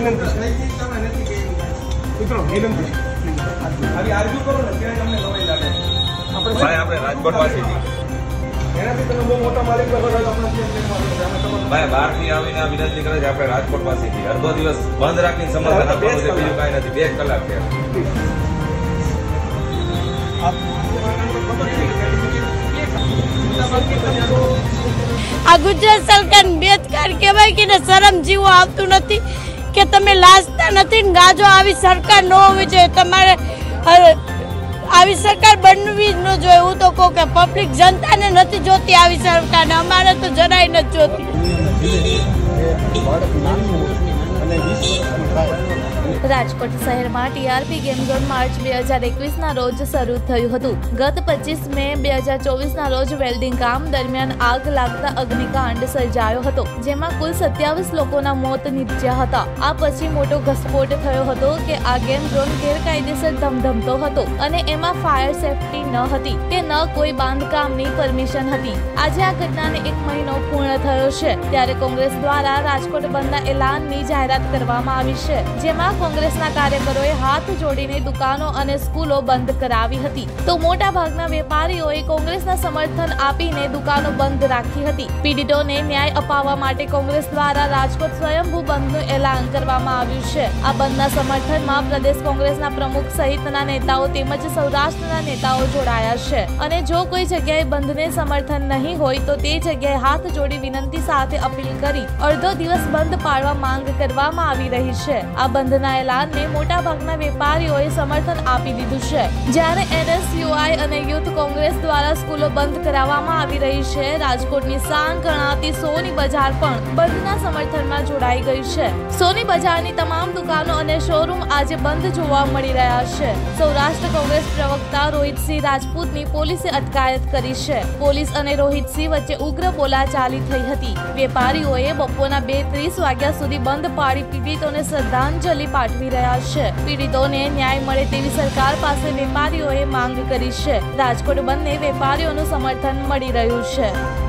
રાજકોટ પાસેથી ભાઈ બહારથી આવીને વિનંતી કરે છે આપણે રાજકોટ પાસેથી અડધો દિવસ બંધ રાખીને સમાધાન આપવાનું છે, બીજું કાંઈ નથી. 2 કલાક છે. આ ગુજરાત સરકાર બેદરકાર કહેવાય કે શરમ જીવો આવતું નથી કે તમે લાજતા નથી. ગાજો આવી સરકાર ન હોવી જોઈએ. તમારે આવી સરકાર બનવી જ ન જોઈએ. હું તો કહું કે પબ્લિક જનતાને નથી જોતી આવી સરકારને, અમારે તો જરાય નથી જોતી. રાજકોટ શહેરમાં ટીઆરપી ગેમ ઝોન માર્ચ 2021ના રોજ શરૂ થયું હતું. ગત 25 મે 2024ના રોજ વેલ્ડિંગ કામ દરમિયાન આગ લાગતા અગ્નિકાંડ સર્જાયો હતો, જેમાં કુલ 27 લોકોના મોત નીપજ્યા હતા. આ પછી મોટો ઘસફોટ થયો હતો કે આ ગેમ ઝોન ગેરકાયદેસર ધમધમતો હતો અને એમાં ફાયર સેફટી ન હતી કે ન કોઈ બાંધકામની પરમિશન હતી. આજે આ ઘટનાને 1 મહિનો પૂર્ણ થયો છે, ત્યારે કોંગ્રેસ દ્વારા રાજકોટ બંધના એલાનની જાહેરાત કરવામાં આવી છે, જેમાં કોંગ્રેસના કાર્યકરોએ હાથ જોડીને દુકાનો અને સ્કૂલો બંધ કરાવી હતી. તો મોટા ભાગના વેપારીઓએ કોંગ્રેસના સમર્થન આપીને દુકાનો બંધ રાખી હતી. પીડિતોને ન્યાય અપાવવા માટે કોંગ્રેસ દ્વારા રાજકોટ સ્વયંભૂ બંધનું એલાન કરવામાં આવ્યું છે. આ બંધના સમર્થનમાં પ્રદેશ કોંગ્રેસના પ્રમુખ સહિતના નેતાઓ તેમજ સૌરાષ્ટ્રના નેતાઓ જોડાયા છે. અને જો કોઈ જગ્યાએ બંધને સમર્થન નહીં હોય તો તે જગ્યાએ હાથ જોડી વિનંતી સાથે અપીલ કરી અડધો દિવસ બંધ પાડવા માંગ કરવામાં આવી રહી છે. આ બંધના એલાનને મોટા ભાગના વેપારીઓએ સમર્થન આપી દીધું છે, જ્યારે NSUI અને યુથ કોંગ્રેસ દ્વારા સ્કૂલો બંધ કરાવવામાં આવી રહી છે. રાજકોટની શાન ગણાતી સોની બજાર પણ બંધના સમર્થનમાં જોડાઈ ગઈ છે. સોની બજારની તમામ દુકાનો અને શોરૂમ આજે બંધ જોવા મળી રહ્યા છે. સૌરાષ્ટ્ર કોંગ્રેસ પ્રવક્તા રોહિતસિંહ રાજપૂતની પોલીસે અટકાયત કરી છે. પોલીસ અને રોહિતસિંહ વચ્ચે ઉગ્ર બોલાચાલી થઈ હતી. વેપારીઓએ બપોરના 2:30 વાગ્યા સુધી બંધ પાડી પીડિતોને શ્રદ્ધાંજલિ પાઠવી રહ્યા છે. પીડિતોને ન્યાય મળે તેવી સરકાર પાસે વેપારીઓએ માંગ કરી છે. રાજકોટ બંધને વેપારીઓનું સમર્થન મળી રહ્યું છે.